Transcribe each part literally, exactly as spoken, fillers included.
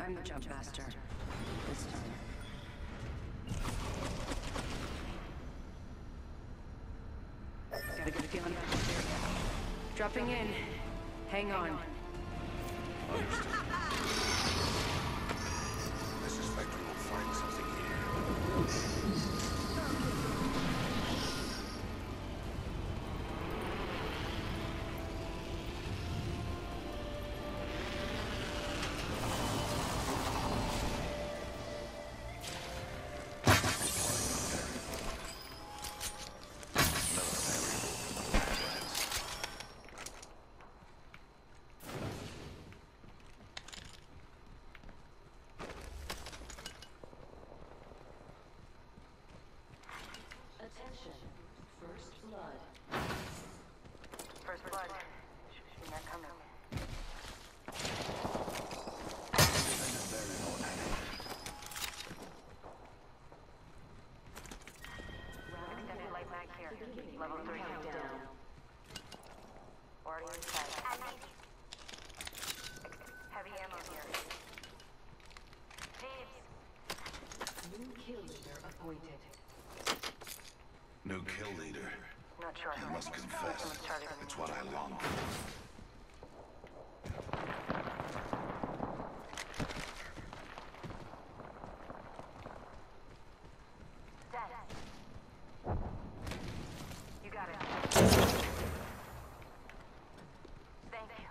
I'm the jump master. This time. Got a good feeling about this area. Dropping in. Hang on. Understood. I suspect we will find something here. Attention. First blood. First blood. Should see that coming. Extended light mag here. Level three. Down. Already inside. Heavy ammo here. Thieves. New kill leader appointed. New kill leader. Not sure. I must confess, it's what I long for. Dead. You got it. Thank you.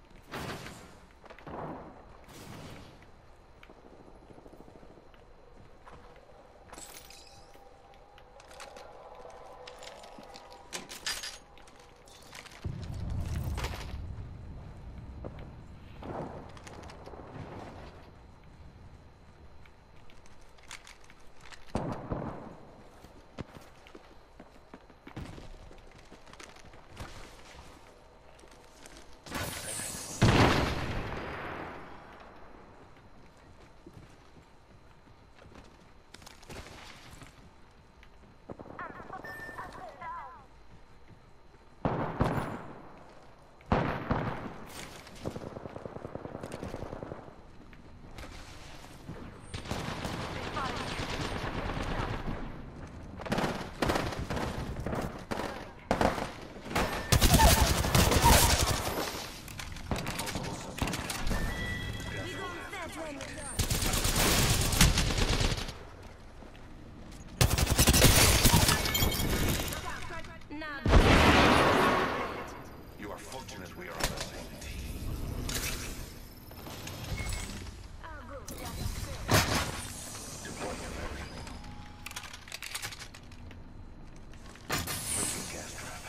You are fortunate we are on the same team. Deploying a variant. Switching gas trap.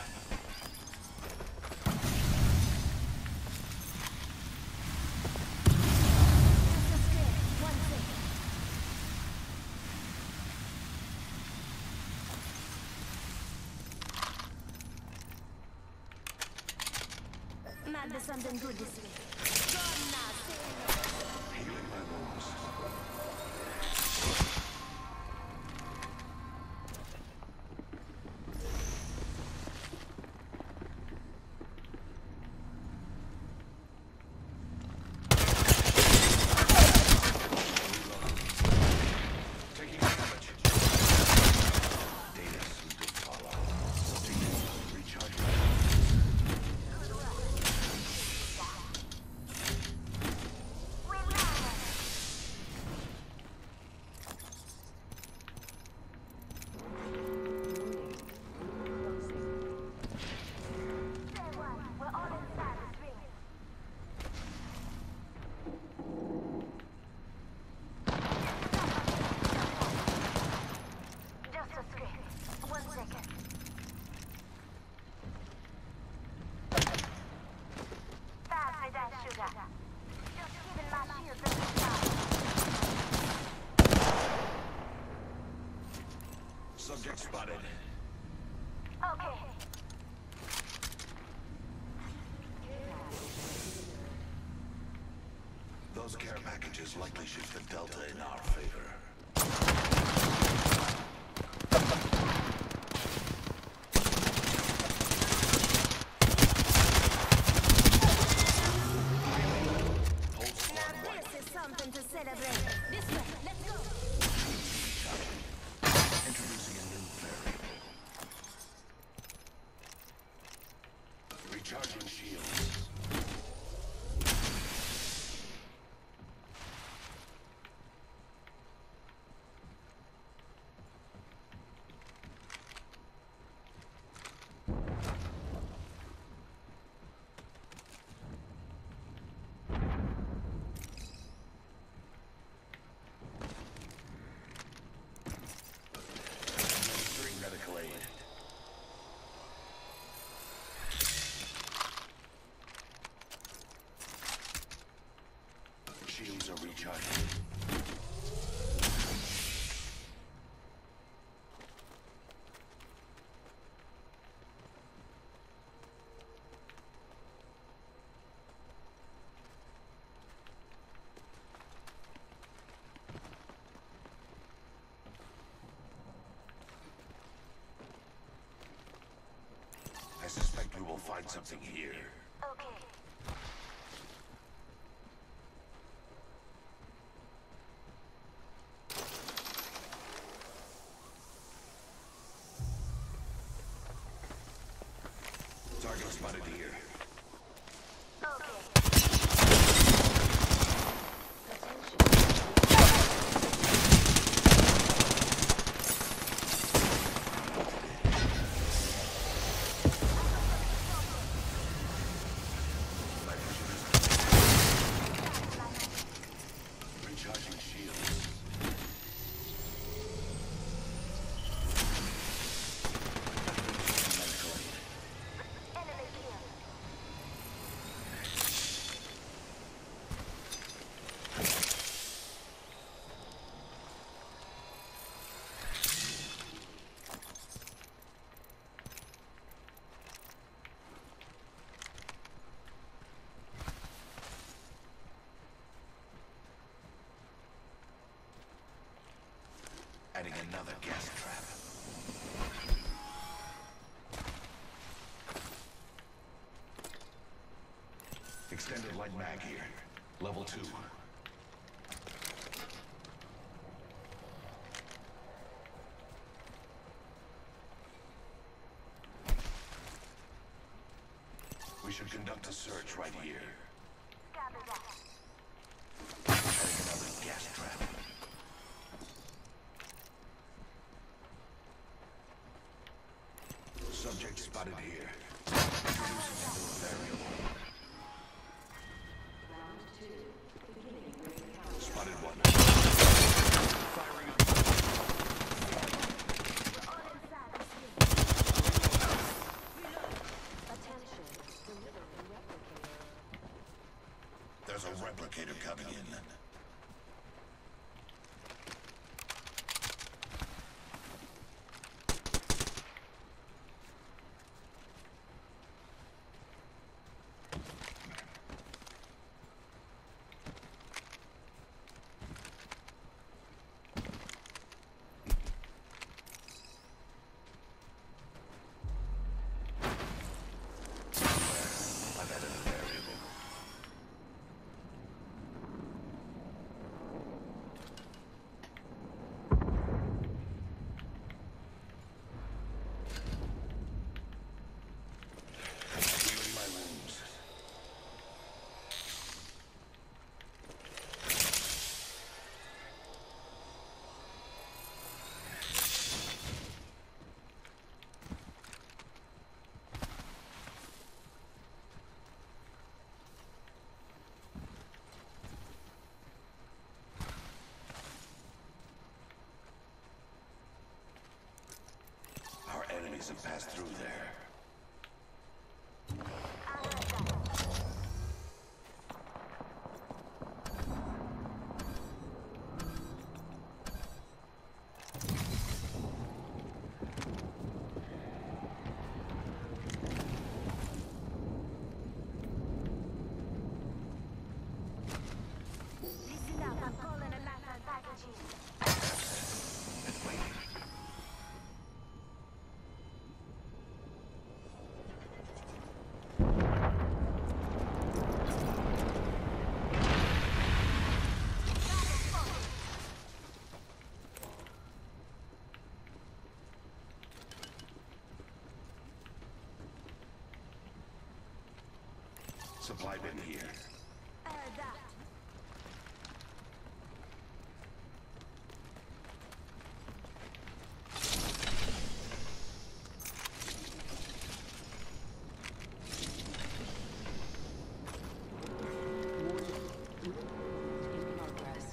Might be something good this way. Healing my wounds. Taking damage. Data soon to follow. Recharge. Just a screen. One second. Pass me that sugar. Just giving my shields a shot. Subject spotted. Okay. Those care packages likely shift the delta in our favor. Now this is something to say. shields are recharging. I suspect we will find something here. Okay. Target spotted here. Recharging shields. Enemy kill. Adding another gas trap. Extended light mag here. Level two. We should conduct a search right here. Copy that. Adding another gas trap. Subject spotted here. Introducing a new variable. Spotted one. Firing on. All inside. Attention, delivering replicator. There's a replicator coming in. I've added a variable. Healing my wounds. Our enemies have passed through there. I heard that. Listen up, I'm calling a lifeline packages. And waiting. Supply bin here. I heard that. In progress.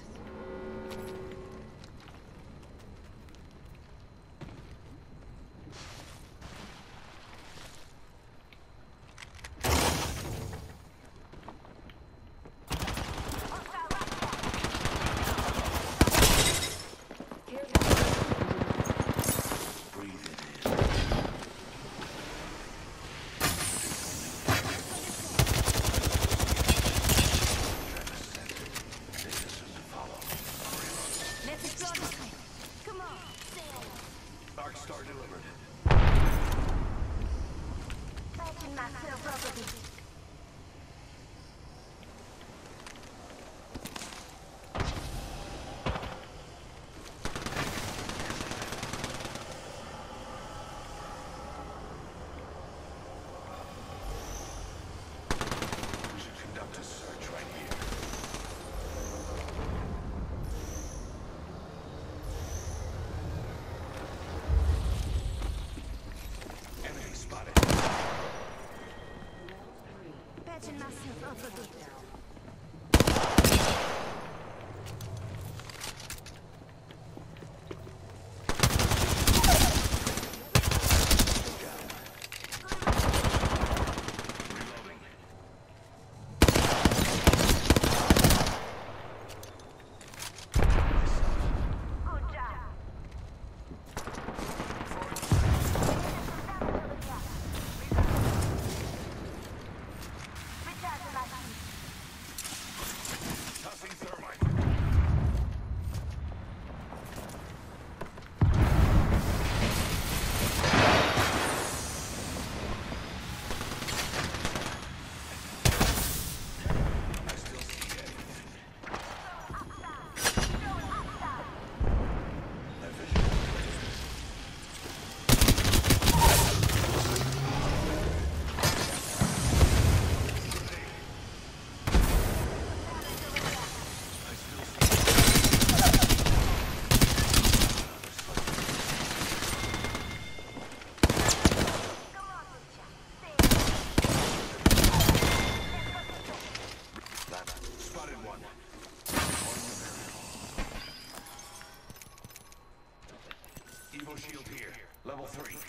Evo shield here. Level three.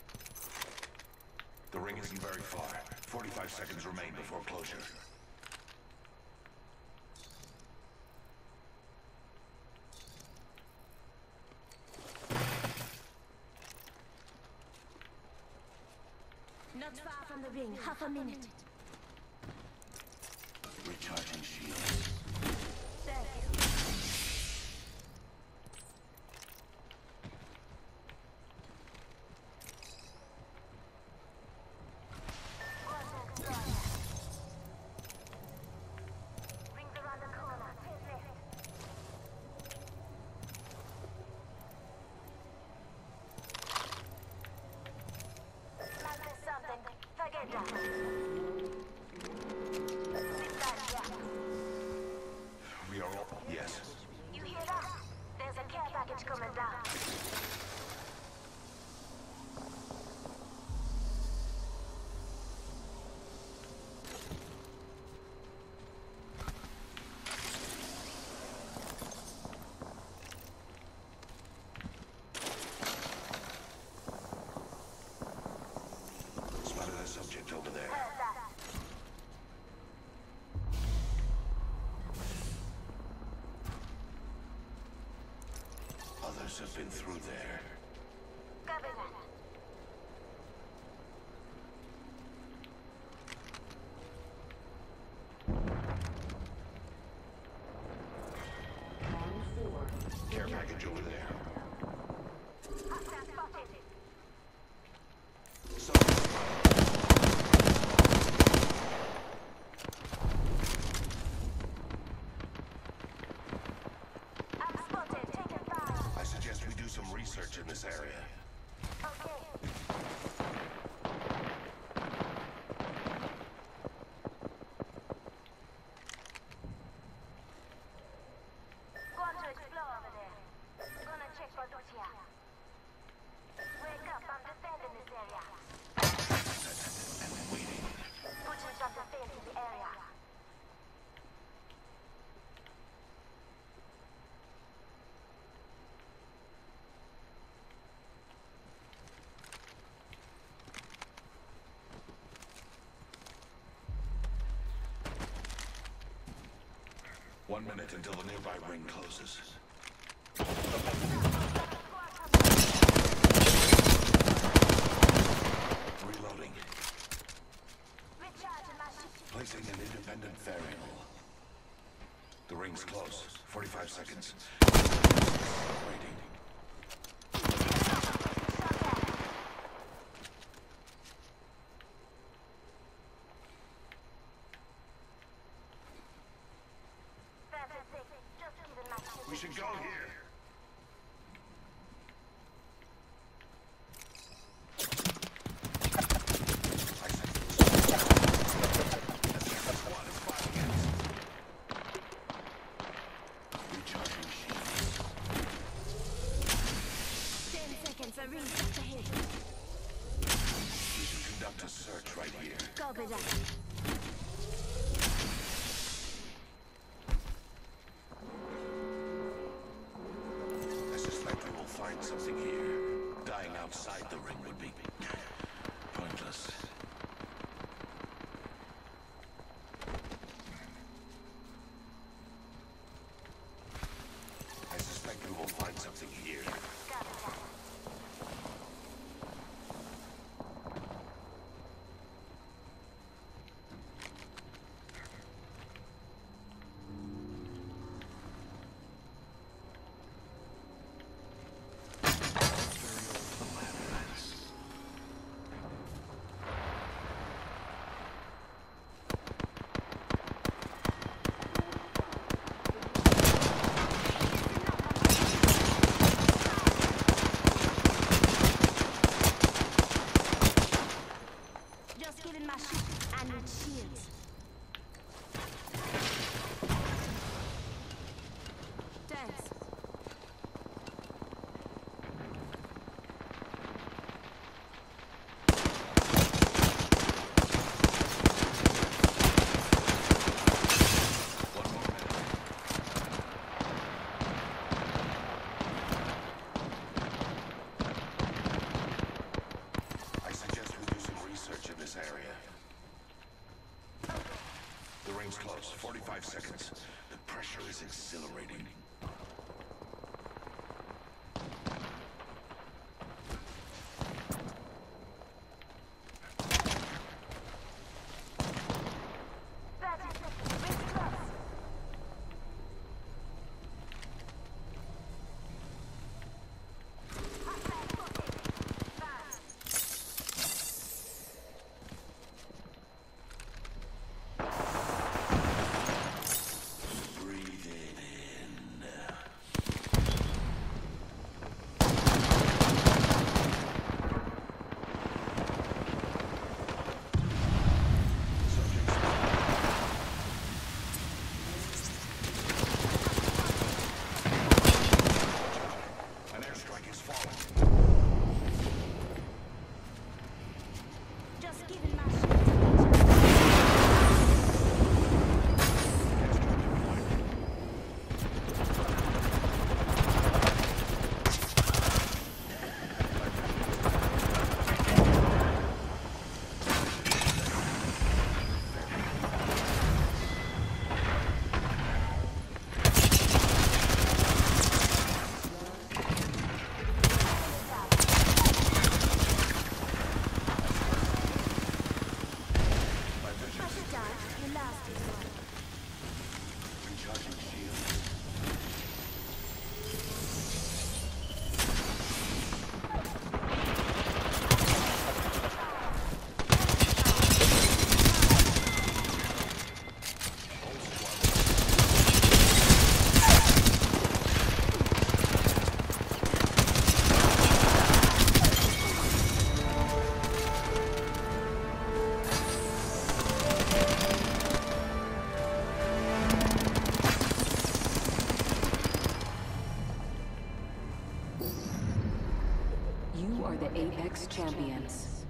The ring isn't very far. forty-five seconds remain before closure. Not far from the ring. Half a minute. Recharging shields. Thank you. Rings around the corner. Take left. Might miss something. Forget that. Sit back, yeah. We are all... Yes. You hear that? There's a care package coming down. Spotted a subject over there. Heard that. Others have been through there. Copy that. Care package over there. Hostile spotted. Subject I'm spotted. Taking fire. I suggest we do some research in this area. Okay. Going to explore over there. Gonna check for loot here. Wake up, I'm defending this area. And waiting. Putting some defense in the area. One minute until the nearby ring closes. Reloading. Recharging my ship. Placing an independent variable. The ring's close. forty-five seconds. Waiting. Fantastic. Just giving my ship. We should go here. I said- Squad is five against. Recharging shields. Ten seconds. A ring just ahead. We should conduct a search right here. Copy that. find something here. Dying outside the ring would be pointless. I suspect we will find something here. Just giving my shit. I need shields. Thanks. I suggest we do some research in this area. The ring's close. forty-five seconds. The pressure is exhilarating. thirty seconds. Ring close. Hostile spotted. Bad. Breathe it in. Subjects. An airstrike is falling. Just giving my shit. My vision Push it down. You last this one. recharging shields. You are the Apex Champions.